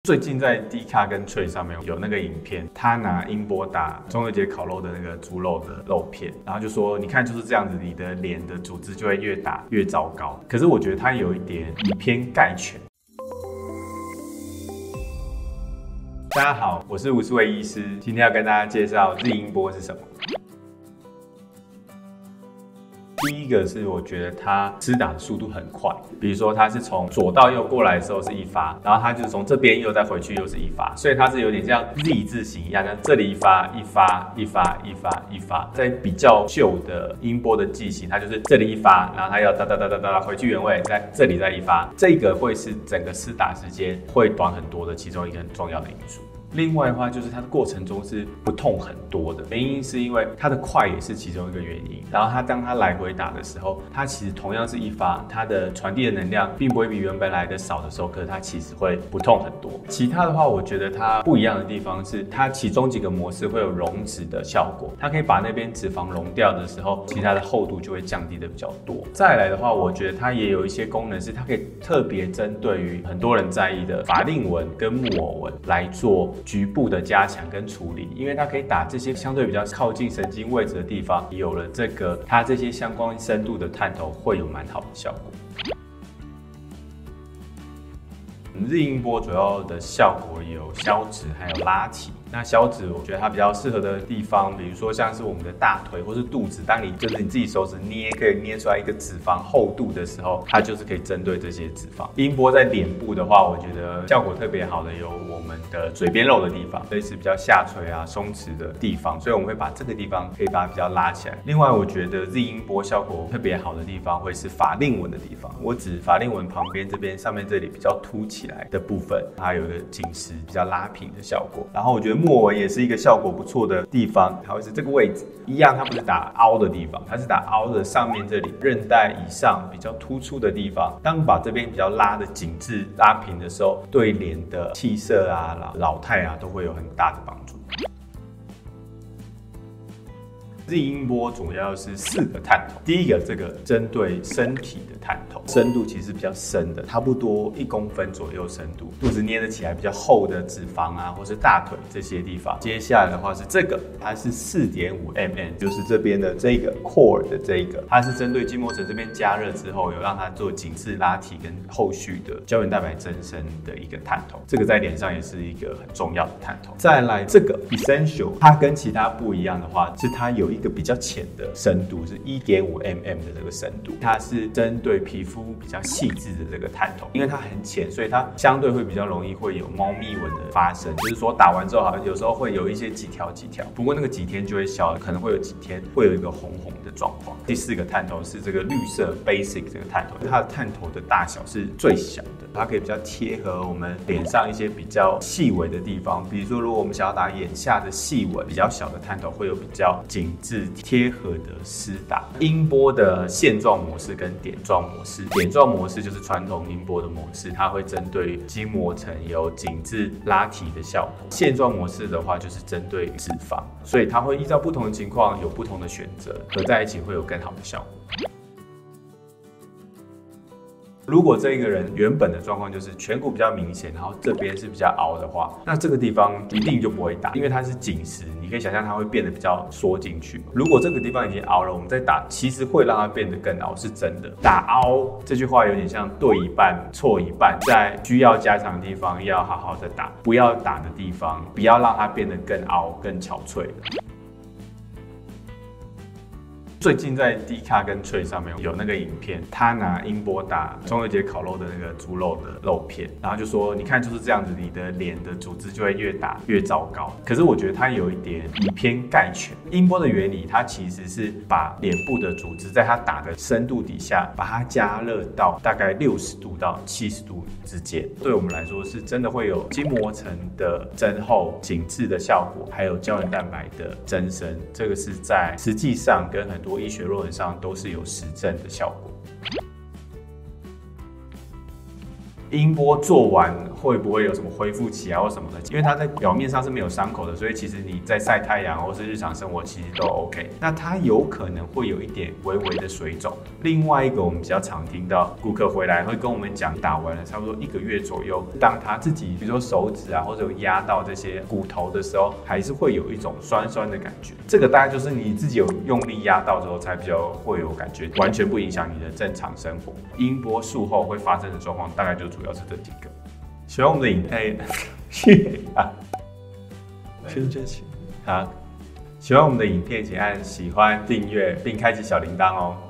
最近在 D 卡跟脆上面有那个影片，他拿音波打中秋节烤肉的那个猪肉的肉片，然后就说你看就是这样子，你的脸的组织就会越打越糟糕。可是我觉得他有一点以偏概全。大家好，我是吴思维医师，今天要跟大家介绍日音波是什么。第一个是我觉得它施打的速度很快，比如说它是从左到右过来的时候是一发，然后它就是从这边又再回去又是一发，所以它是有点像 Z 字形一样，像这里一发一发一发一发一发。在比较旧的音波的机型，它就是这里一发，然后它要哒哒哒哒哒回去原位，在这里再一发，这个会是整个施打时间会短很多的其中一个很重要的因素。另外的话，就是它的过程中是不痛很多的，原因是因为它的快也是其中一个原因。然后当它来回打的时候，它其实同样是一发，它的传递的能量并不会比原本来的少的时候，可是它其实会不痛很多。其他的话，我觉得它不一样的地方是，它其中几个模式会有溶脂的效果，它可以把那边脂肪溶掉的时候，其实它的厚度就会降低的比较多。再来的话，我觉得它也有一些功能是，它可以特别针对于很多人在意的法令纹跟木偶纹来做局部的加强跟处理，因为它可以打这些相对比较靠近神经位置的地方，有了这个它这些相关深度的探头，会有蛮好的效果。日音波主要的效果有消脂，还有拉提。那消脂，我觉得它比较适合的地方，比如说像是我们的大腿或是肚子，当你就是你自己手指捏，可以捏出来一个脂肪厚度的时候，它就是可以针对这些脂肪。音波在脸部的话，我觉得效果特别好的有我们的嘴边肉的地方，类似比较下垂啊、松弛的地方，所以我们会把这个地方可以把它比较拉起来。另外，我觉得日音波效果特别好的地方会是法令纹的地方，我指法令纹旁边这边上面这里比较凸起来的部分，它有一个紧实、比较拉平的效果。然后我觉得木偶纹也是一个效果不错的地方，它会是这个位置一样，它不是打凹的地方，它是打凹的上面这里韧带以上比较突出的地方。当把这边比较拉的紧致、拉平的时候，对脸的气色啊、老态啊都会有很大的帮助。日音波主要是4个探头，第一个这个针对身体的探头，深度其实比较深的，差不多1公分左右深度，肚子捏得起来比较厚的脂肪啊，或是大腿这些地方。接下来的话是这个，它是4.5 mm， 就是这边的这个 core 的这个，它是针对筋膜层这边加热之后，有让它做紧致拉提跟后续的胶原蛋白增生的一个探头，这个在脸上也是一个很重要的探头。再来这个 Essential， 它跟其他不一样的话，是它有一个比较浅的深度，是1.5 mm 的这个深度，它是针对皮肤比较细致的这个探头，因为它很浅，所以它相对会比较容易会有猫咪纹的发生，就是说打完之后好像有时候会有一些几条，不过那个几天就会消，可能会有几天会有一个红红的状况。第4个探头是这个绿色 Basic 这个探头，它的探头的大小是最小的，它可以比较贴合我们脸上一些比较细微的地方，比如说如果我们想要打眼下的细纹，比较小的探头会有比较紧致贴合的施打。音波的线状模式跟点状模式，点状模式就是传统音波的模式，它会针对筋膜层有紧致拉提的效果。线状模式的话就是针对脂肪，所以它会依照不同的情况有不同的选择，合在一起会有更好的效果。如果这一个人原本的状况就是颧骨比较明显，然后这边是比较凹的话，那这个地方一定就不会打，因为它是紧实，你可以想象它会变得比较缩进去。如果这个地方已经凹了，我们再打，其实会让它变得更凹，是真的。打凹这句话有点像对一半错一半，在需要加强的地方要好好的打，不要打的地方不要让它变得更凹、更憔悴。最近在 D 卡跟脆上面有那个影片，他拿音波打中秋节烤肉的那个猪肉的肉片，然后就说你看就是这样子，你的脸的组织就会越打越糟糕。可是我觉得它有一点以偏概全。音波的原理，它其实是把脸部的组织在它打的深度底下，把它加热到大概60度到70度之间。对我们来说是真的会有筋膜层的增厚、紧致的效果，还有胶原蛋白的增生。这个是在实际上跟很多医学论文上都是有实证的效果。音波做完会不会有什么恢复期啊或什么的，因为它在表面上是没有伤口的，所以其实你在晒太阳或是日常生活其实都 OK。那它有可能会有一点微微的水肿。另外一个我们比较常听到顾客回来会跟我们讲，打完了差不多1个月左右，当他自己比如说手指啊或者有压到这些骨头的时候，还是会有一种酸酸的感觉。这个大概就是你自己有用力压到之后才比较会有感觉，完全不影响你的正常生活。音波术后会发生的状况大概就主要是这几个。喜欢我们的影片， 先这些。 好，喜欢我们的影片，请按喜欢、订阅并开启小铃铛哦。